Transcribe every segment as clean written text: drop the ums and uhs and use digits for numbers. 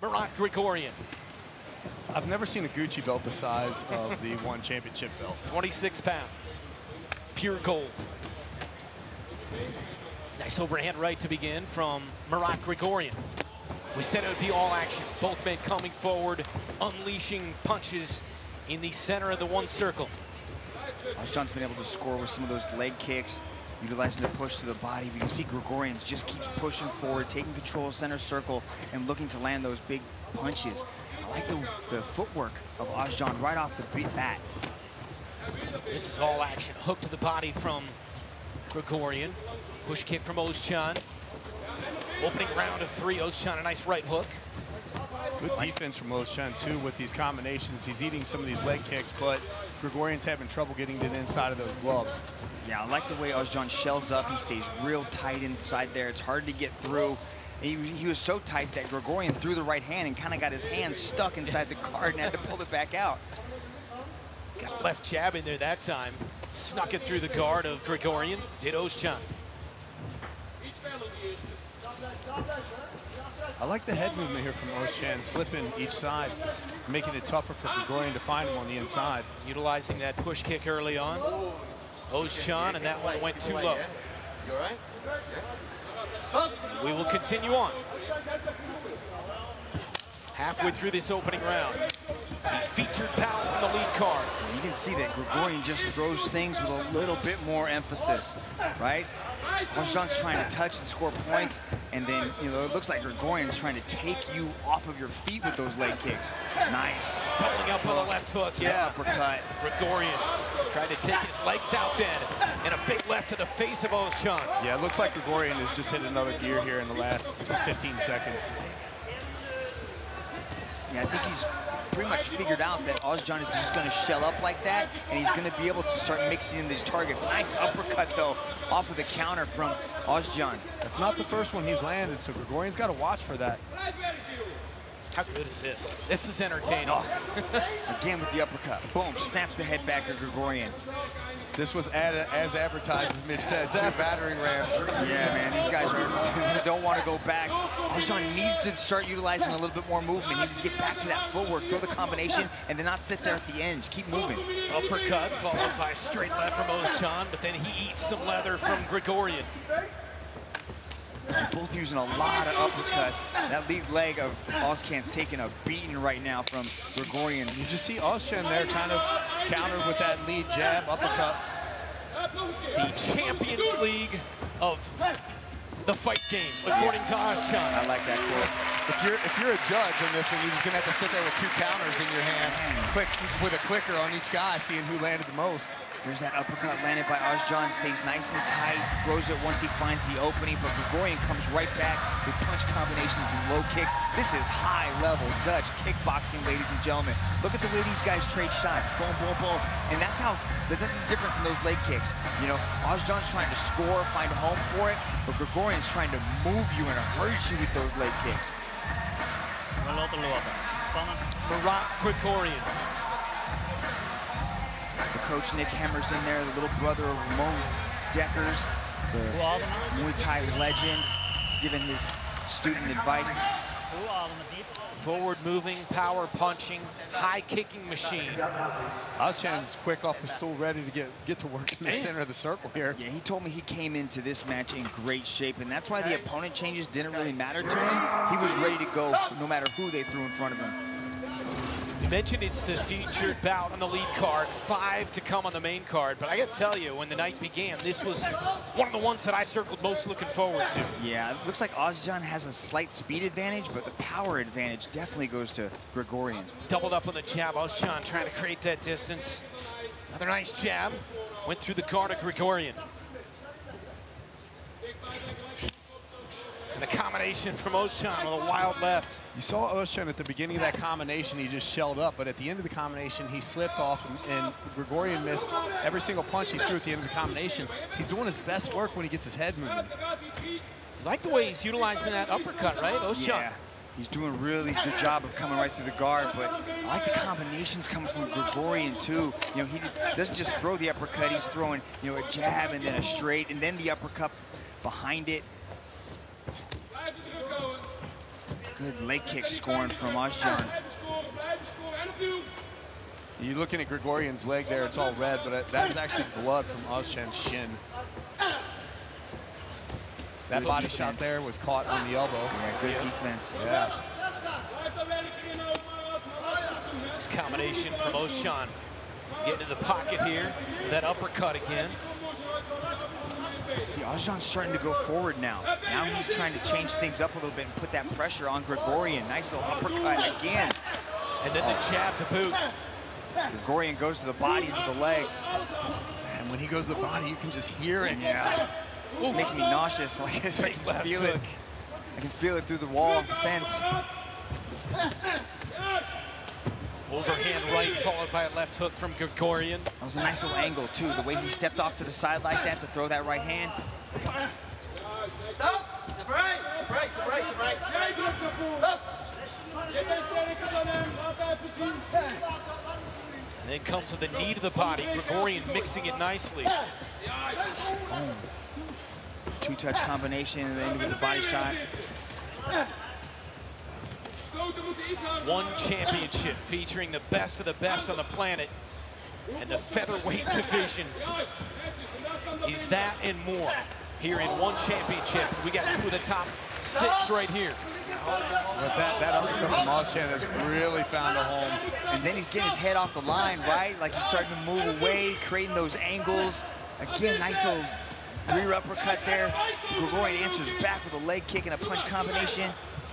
Marat Grigorian. I've never seen a Gucci belt the size of the one championship belt. 26 pounds. Pure gold. Nice overhand right to begin from Marat Grigorian. We said it would be all action. Both men coming forward, unleashing punches in the center of the one circle. Ozcan's been able to score with some of those leg kicks, utilizing the push to the body. But you see Grigorian just keeps pushing forward, taking control of center circle, and looking to land those big punches. I like the footwork of Ozcan right off the bat. This is all action. Hook to the body from Grigorian. Push kick from Ozcan. Opening round of 3, Ozcan a nice right hook. Good defense from Ozcan too with these combinations. He's eating some of these leg kicks, but Grigorian's having trouble getting to the inside of those gloves. Yeah, I like the way Ozcan shells up. He stays real tight inside there. It's hard to get through. He was so tight that Grigorian threw the right hand and kind of got his hand stuck inside the guard and had to pull it back out. Got a left jab in there that time. Snuck it through the guard of Grigorian. Did Ozcan. I like the head movement here from Ozcan, slipping each side, making it tougher for Grigorian to find him on the inside. Utilizing that push kick early on. Ozcan, and that one went too low. You all right? And we will continue on. Halfway through this opening round. The featured bout on the lead card. You can see that Grigorian just throws things with a little bit more emphasis, right? Ozcan's trying to touch and score points, and then, you know, it looks like Grigorian's trying to take you off of your feet with those leg kicks. Nice. Doubling up on the left hook. Yeah, uppercut. Grigorian tried to take his legs out then, and a big left to the face of Ozcan. Yeah, it looks like Grigorian has just hit another gear here in the last 15 seconds. Yeah, I think he's pretty much figured out that Ozcan is just going to shell up like that, and he's going to be able to start mixing in these targets. Nice uppercut, though, off of the counter from Ozcan. That's not the first one he's landed, so Grigorian's got to watch for that. How good is this? This is entertaining. Again with the uppercut. Boom, snaps the head back of Grigorian. This was as advertised, as Mitch said, 2 battering rams. Yeah, man, these guys don't want to go back. Ozcan needs to start utilizing a little bit more movement. He needs to get back to that footwork, throw the combination, and then not sit there at the end. Just keep moving. Uppercut followed by a straight left from Ozcan, but then he eats some leather from Grigorian. They're both using a lot of uppercuts. That lead leg of Ozcan's taking a beating right now from Grigorian. You just see Ozcan there kind of countered with that lead jab, uppercut. The Champions League of the fight game, according to Ozcan. I like that quote. If you're a judge on this one, you're just gonna have to sit there with 2 counters in your hand, with a clicker on each guy, seeing who landed the most. There's that uppercut landed by Ozcan, stays nice and tight, throws it once he finds the opening, but Grigorian comes right back with punch combinations and low kicks. This is high-level Dutch kickboxing, ladies and gentlemen. Look at the way these guys trade shots, boom, boom, boom. And that's the difference in those leg kicks. You know, Ozcan's trying to score, find a home for it, but Grigorian's trying to move you and hurt you with those leg kicks. Marat Grigorian. The coach Nick Hemmer's in there, the little brother of Ramon Deckers, the Muay Thai legend. He's giving his student advice. Forward-moving, power-punching, high-kicking machine. Ozcan's quick off the stool, ready to get to work in the center of the circle here. Yeah, he told me he came into this match in great shape, and that's why the opponent changes didn't really matter to him. He was ready to go no matter who they threw in front of him. You mentioned it's the featured bout on the lead card, 5 to come on the main card, but I gotta tell you, when the night began, this was one of the ones that I circled most looking forward to. Yeah, it looks like Ozcan has a slight speed advantage, but the power advantage definitely goes to Grigorian. Doubled up on the jab, Ozcan trying to create that distance. Another nice jab, went through the guard of Grigorian. And the combination from Ozcan with a wild left. You saw Ozcan at the beginning of that combination, he just shelled up, but at the end of the combination, he slipped off, and Grigorian missed every single punch he threw at the end of the combination. He's doing his best work when he gets his head moving. You like the way he's utilizing that uppercut, right, Ozcan? Yeah, he's doing a really good job of coming right through the guard, but I like the combinations coming from Grigorian too. You know, he doesn't just throw the uppercut, he's throwing, you know, a jab and then a straight, and then the uppercut behind it. Good leg kick scoring from Ozcan. You're looking at Grigorian's leg there, it's all red, but that is actually blood from Ozcan's shin. That Good body defense. shot there was caught on the elbow. Yeah, good defense. Yeah. This combination from Ozcan. Getting in the pocket here. That uppercut again. See, Ozcan's starting to go forward now. Now he's trying to change things up a little bit and put that pressure on Grigorian. Nice little uppercut again. And then the jab to boot. Grigorian goes to the body and to the legs. And when he goes to the body, you can just hear it. Yeah. It's making me nauseous. Like, I can feel it. I can feel it through the wall of the fence. Overhand right followed by a left hook from Grigorian. That was a nice little angle, too. The way he stepped off to the side like that to throw that right hand. Stop! Separate! Separate! Separate! Separate! And then comes with the knee to the body. Grigorian mixing it nicely. Two-touch combination and then with the body shot. One championship featuring the best of the best on the planet. And the featherweight division is that and more. Here in one championship, we got two of the top 6 right here. But that uppercut from Ozcan has really found a home. And then he's getting his head off the line, right? Like he's starting to move away, creating those angles. Again, nice little rear uppercut there. Grigorian answers back with a leg kick and a punch combination.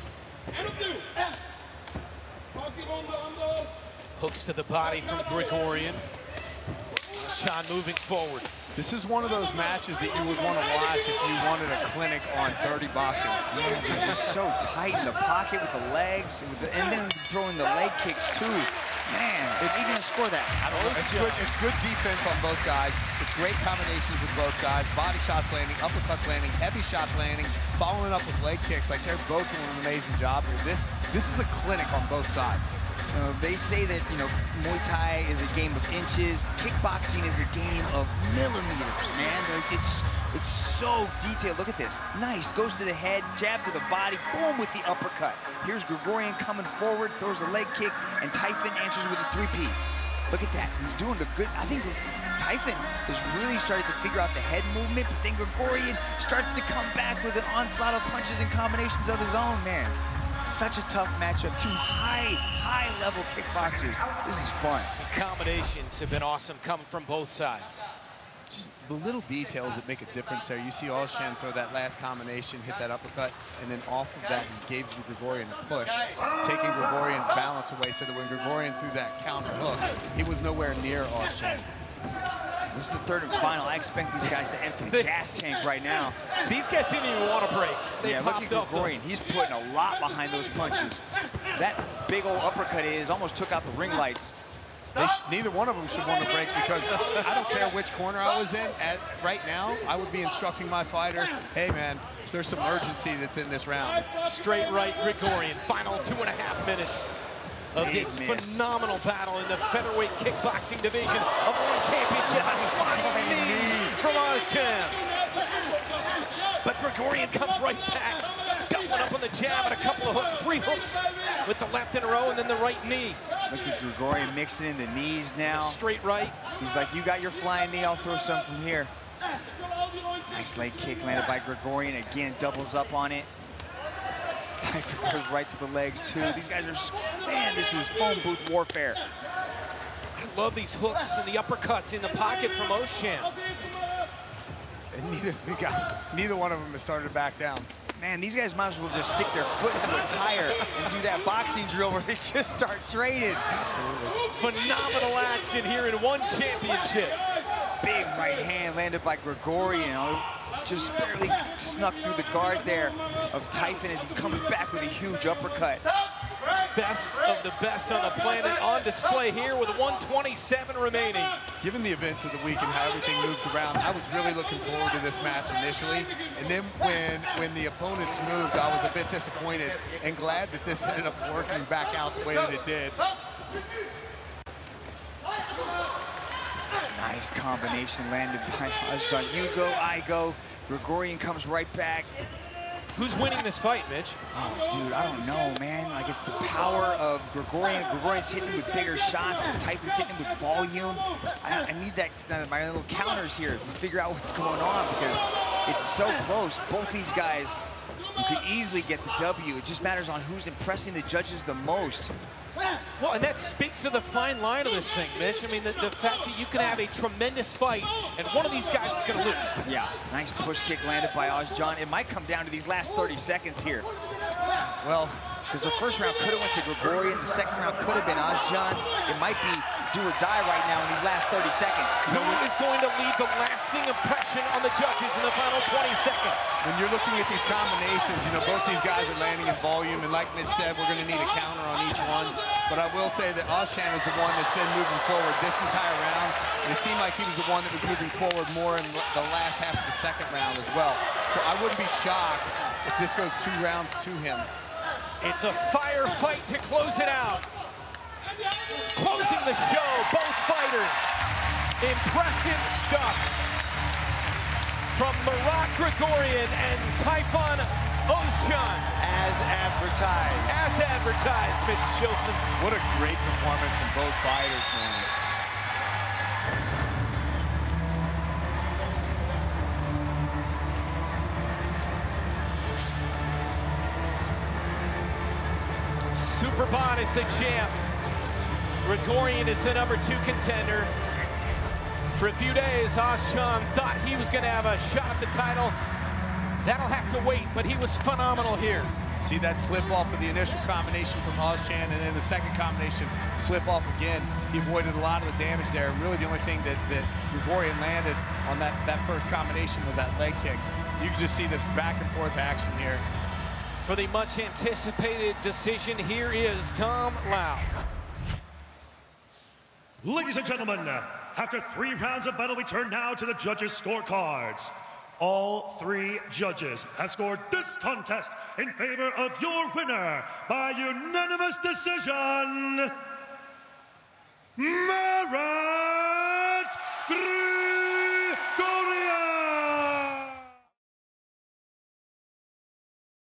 Hooks to the body from Grigorian. Ozcan moving forward. This is one of those matches that you would want to watch if you wanted a clinic on dirty boxing. Yeah, they're just so tight in the pocket with the legs, and then throwing the leg kicks too. Man, how are you gonna score that? It's good defense on both guys. It's great combinations with both guys. Body shots landing, uppercuts landing, heavy shots landing, following up with leg kicks. Like, they're both doing an amazing job here. This is a clinic on both sides. They say that, Muay Thai is a game of inches. Kickboxing is a game of millimeters, man. It's so detailed. Look at this. Nice. Goes to the head, jab to the body, boom with the uppercut. Here's Grigorian coming forward, throws a leg kick, and Tayfun answers with a 3-piece. Look at that. He's doing a good. I think Tayfun has really started to figure out the head movement, but then Grigorian starts to come back with an onslaught of punches and combinations of his own, man. Such a tough matchup. Two high-level kickboxers. This is fun. The combinations have been awesome coming from both sides. Just the little details that make a difference there. You see Ozcan throw that last combination, hit that uppercut, and then off of that, he gave Grigorian a push, taking Grigorian's balance away so that when Grigorian threw that counter hook, he was nowhere near Ozcan. This is the third and final. I expect these guys to empty the gas tank right now. These guys didn't even want to break. They Yeah, look popped at up. Grigorian. He's putting a lot behind those punches. That big old uppercut almost took out the ring lights. Neither one of them should want to break, because I don't care which corner I was in. Right now, I would be instructing my fighter, hey man, there's some urgency that's in this round. Straight right Grigorian. Final 2.5 minutes of this phenomenal battle in the featherweight kickboxing division of one championship. Flying knee from Ozcan. But Grigorian comes right back, doubling up on the jab and a couple of hooks, 3 hooks with the left in a row and then the right knee. Look at Grigorian mixing in the knees now. Straight right. He's like, you got your flying knee, I'll throw some from here. Nice leg kick landed by Grigorian. Again, doubles up on it. Tayfun goes right to the legs too. These guys are, man, this is phone booth warfare. I love these hooks and the uppercuts in the pocket from Ozcan. And neither one of them has started to back down. Man, these guys might as well just stick their foot into a tire and do that boxing drill where they just start trading. Absolutely. Phenomenal action here in one championship. Big right hand landed by Grigorian. Just barely snuck through the guard there of Tayfun as he comes back with a huge uppercut. Best of the best on the planet on display here with 127 remaining. Given the events of the week and how everything moved around, I was really looking forward to this match initially. And then when the opponents moved, I was a bit disappointed and glad that this ended up working back out the way that it did. Nice combination landed by Ozcan. You go, I go. Grigorian comes right back. Who's winning this fight, Mitch? Oh, dude, I don't know, man. Like, it's the power of Grigorian. Grigorian's hitting with bigger shots, but Tayfun's hitting with volume. I need that my little counters here to figure out what's going on, because it's so close. Both these guys, you could easily get the W. It just matters on who's impressing the judges the most. Well, and that speaks to the fine line of this thing, Mitch. I mean, the fact that you can have a tremendous fight and one of these guys is going to lose. Yeah, nice push kick landed by Ozcan. It might come down to these last 30 seconds here. Well, because the first round could have went to Grigorian, the second round could have been Ozcan's. It might be do or die right now in these last 30 seconds. Who is going to leave the lasting impression on the judges in the final 20 seconds? When you're looking at these combinations, you know, both these guys are landing in volume, and like Mitch said, we're going to need a counter on each one. But I will say that Ozcan is the one that's been moving forward this entire round. And it seemed like he was the one that was moving forward more in the last half of the second round as well. So I wouldn't be shocked if this goes 2 rounds to him. It's a firefight to close it out. Closing the show, both fighters. Impressive stuff from Marat Grigorian and Tayfun Ozcan. As advertised. As advertised, Mitch Chilson. What a great performance from both fighters, man. Superbon is the champ. Grigorian is the #2 contender. For a few days, Ozcan thought he was going to have a shot at the title. That'll have to wait, but he was phenomenal here. See that slip off of the initial combination from Ozcan, and then the second combination slip off again. He avoided a lot of the damage there. Really the only thing that Grigorian landed on that first combination was that leg kick. You can just see this back and forth action here. For the much anticipated decision, here is Tom Lau. Ladies and gentlemen, after 3 rounds of battle, we turn now to the judges' scorecards. All 3 judges have scored this contest in favor of your winner by unanimous decision, Marat